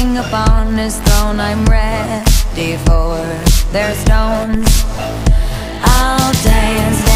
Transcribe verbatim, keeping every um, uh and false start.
king upon his throne. I'm ready for their stones. I'll dance